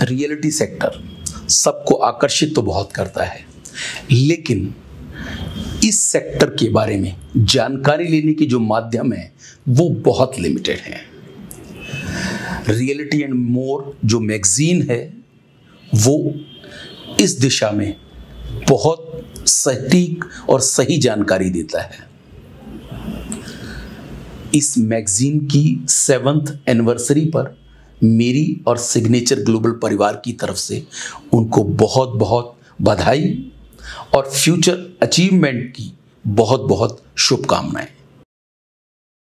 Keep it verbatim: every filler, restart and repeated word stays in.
Reality sector सबको आकर्षित तो बहुत करता है, लेकिन इस सेक्टर के बारे में जानकारी लेने की जो माध्यम है वो बहुत लिमिटेड है। रियलिटी एंड मोर जो मैगजीन है वो इस दिशा में बहुत सटीक और सही जानकारी देता है। इस मैगजीन की सेवंथ एनिवर्सरी पर मेरी और सिग्नेचर ग्लोबल परिवार की तरफ से उनको बहुत बहुत बधाई और फ्यूचर अचीवमेंट की बहुत बहुत शुभकामनाएं।